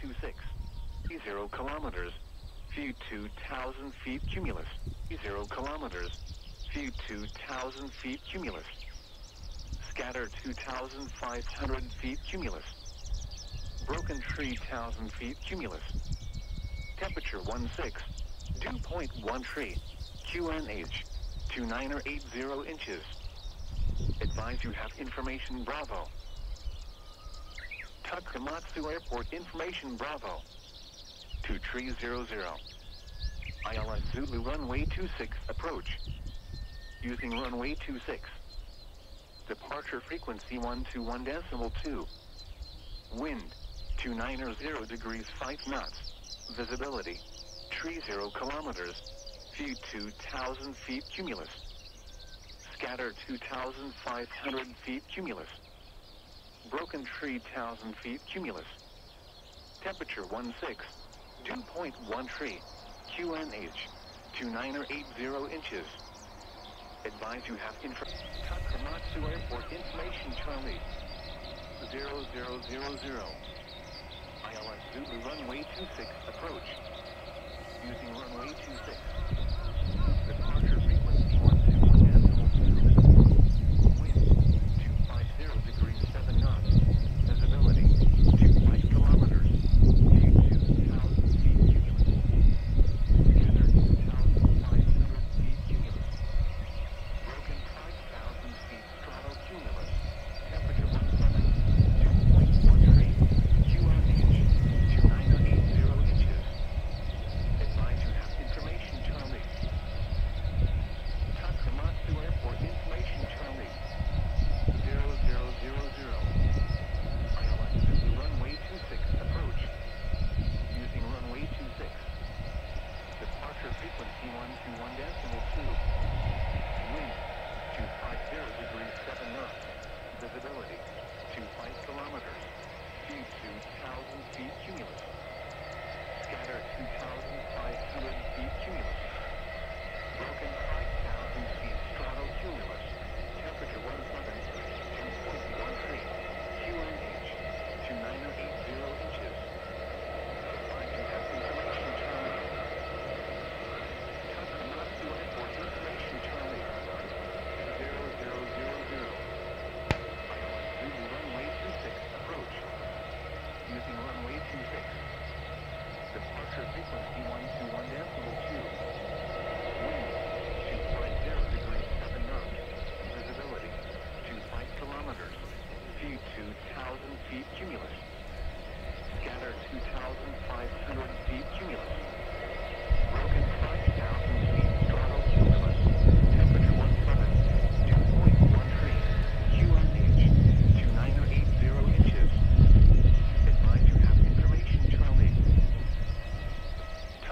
26. 0 kilometers. View 2,000 feet cumulus. 0 kilometers. View 2,000 feet cumulus. Scatter 2,500 feet cumulus. Broken tree 1,000 feet cumulus. Temperature 16. Dew point 1 tree. QNH 2980 inches. Advise you have information Bravo. Takamatsu Airport information Bravo. 2300. ILS Zulu runway 26 approach. Using runway 26. Departure frequency 121.2. Wind 290 degrees 5 knots. Visibility 30 kilometers. View 2,000 feet cumulus. Scatter 2,500 feet cumulus. Broken tree 1,000 feet cumulus. Temperature 16. Dew point 1 tree. QNH 2980 inches. Advise you have Takamatsu Airport information Charlie 0000. ILS Zulu runway 26 approach. Using runway 26. Departure frequency 121.2. Wind 250 degrees 7 knots. Visibility 25 kilometers. View 2,000 feet cumulus. Scatter 2,500 feet cumulus. Broken 5,000 feet stratocumulus. Temperature 17. Dew point 1 tree. QNH 2980 inches. Advise you have information Charlie. Takamatsu Airport information Charlie 0000. ILS Zulu runway 26 approach. Using runway 26. Departure frequency 121.2. Wind 250 degrees 7 knots. Visibility 25 kilometers. View 2,000 feet cumulus. Scatter 2,500 feet cumulus. Broken 5,000 feet stratocumulus. Temperature 17. Dew point 1 tree. QNH 2980 inches. Advise you have information Charlie. Takamatsu Airport information Charlie 0000. ILS Zulu runway 26 approach. Using runway 26. Departure frequency 121.2. Wind 250 degrees 7 knots. Visibility 25 kilometers. View 2,000 feet cumulus. Scatter 2,500 feet cumulus. Broken 5,000 feet stratocumulus. Temperature 17. Dew point 1 tree. QNH 2980 inches. Advise you have information Charlie.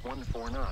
14 knots.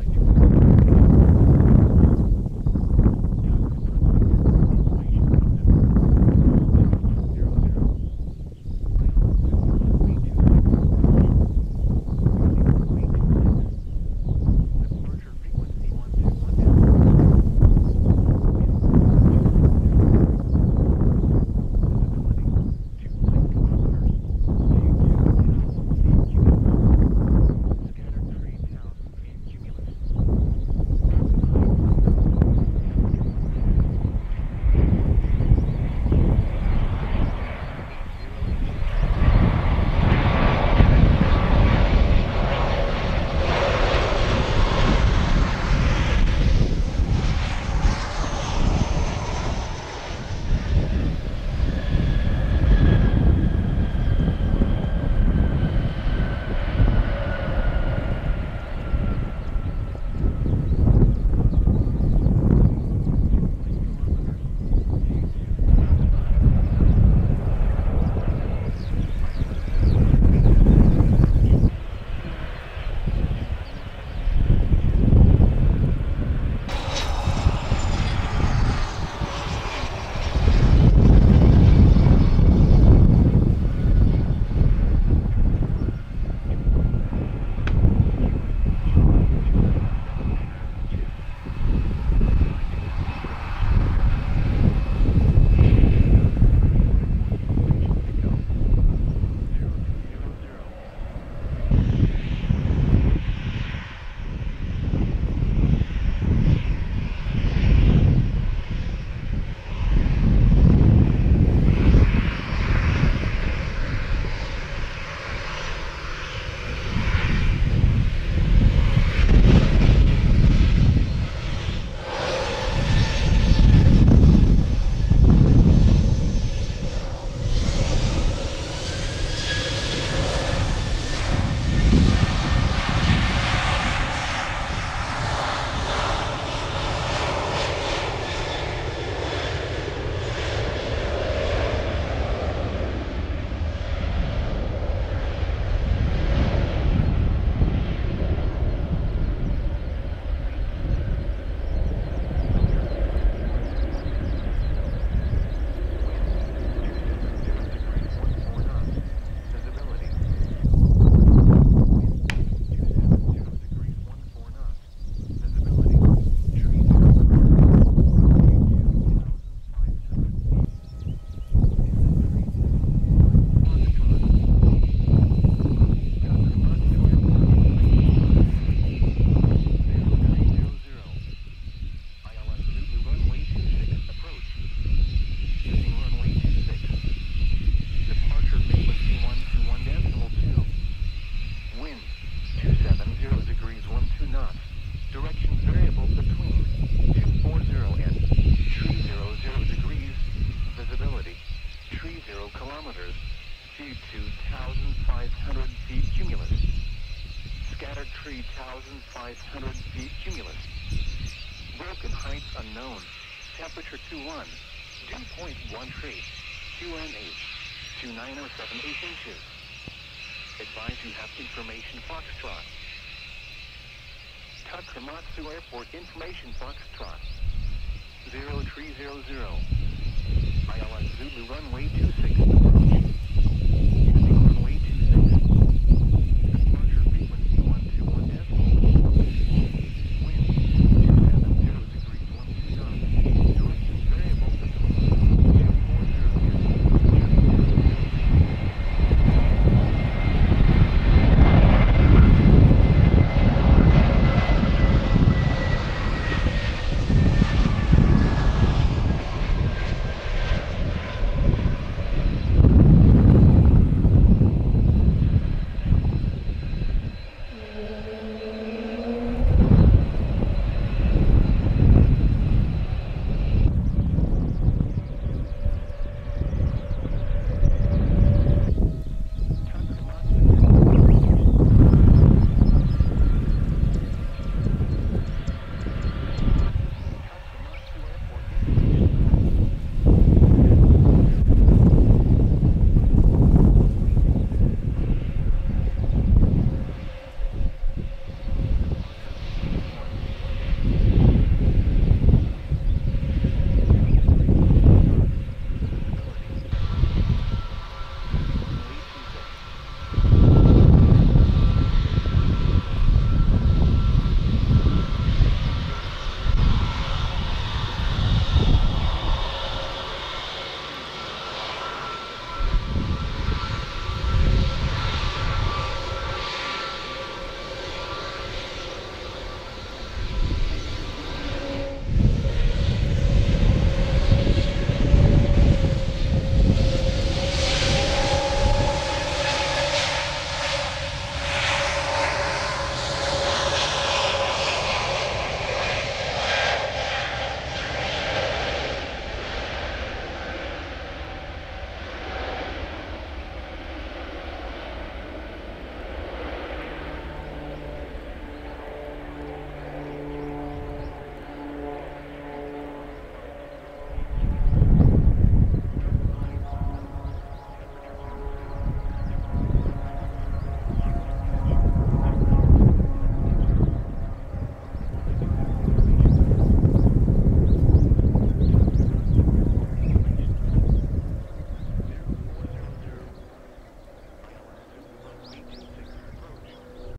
Feet 2,500 feet cumulus. Scattered tree 1,500 feet cumulus. Broken heights unknown. Temperature 21. Dew point 13. QNH 2907 inches. Advise you have information Foxtrot. Takamatsu Airport information Foxtrot. 0300. ILS Zulu runway 26.